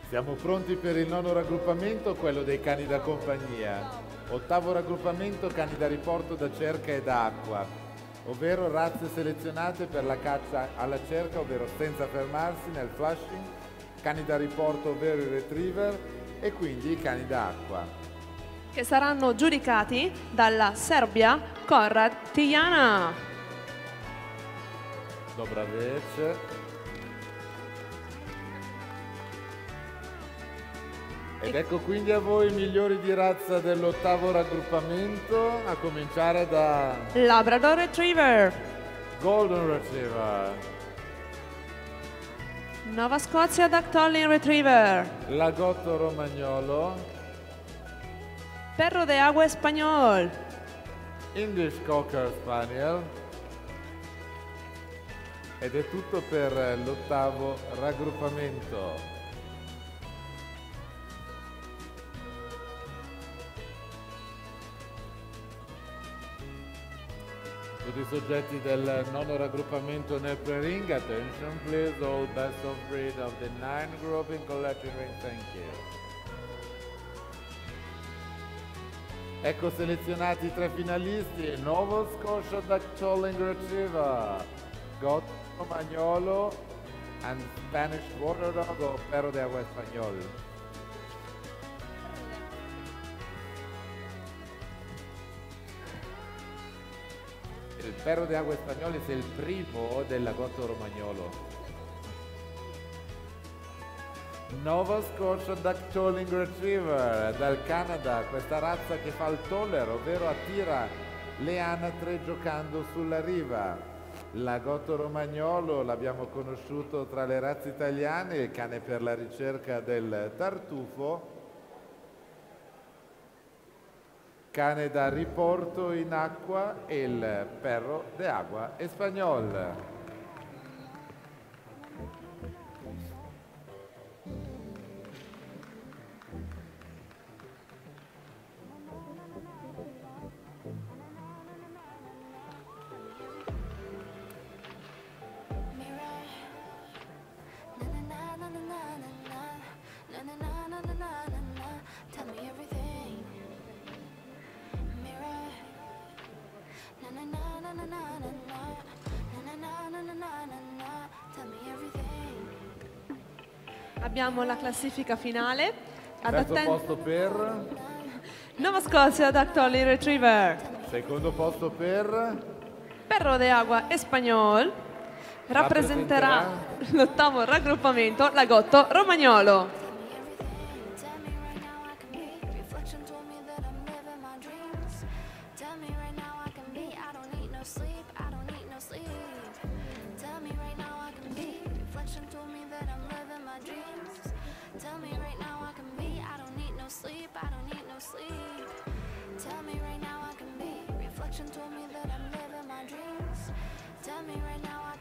Siamo pronti per il nono raggruppamento, quello dei cani da compagnia. Ottavo raggruppamento, cani da riporto da cerca e da acqua, ovvero razze selezionate per la caccia alla cerca, ovvero senza fermarsi nel flushing, cani da riporto, ovvero i retriever, e quindi i cani da acqua. Che saranno giudicati dalla Serbia Konrad Tijana. Dobra večer. Ed ecco quindi a voi i migliori di razza dell'ottavo raggruppamento, a cominciare da Labrador Retriever, Golden Retriever, Nova Scotia Dactylin Retriever, Lagotto Romagnolo, Perro de Agua Español, English Cocker Spaniel. Ed è tutto per l'ottavo raggruppamento. Tutti i soggetti del nono raggruppamento nel pre-ring, attention please, all best of breed of the 9 grouping collection ring, thank you. Ecco selezionati i tre finalisti: Nova Scotia Dactylin Retriever, Gotto Romagnolo and Spanish Water Dog o Perro de Agua Español. Il Perro de Agua Español è il primo del Lagotto Romagnolo. Nova Scotia Dactylin Retriever dal Canada, questa razza che fa il toller, ovvero attira le anatre giocando sulla riva. Lagotto Romagnolo l'abbiamo conosciuto tra le razze italiane, il cane per la ricerca del tartufo, cane da riporto in acqua, e il Perro de Agua Español. Abbiamo la classifica finale. Terzo posto per, Nova Scotia Dactylin Retriever, secondo posto per, Perro de Agua Español, rappresenterà l'ottavo raggruppamento Lagotto Romagnolo.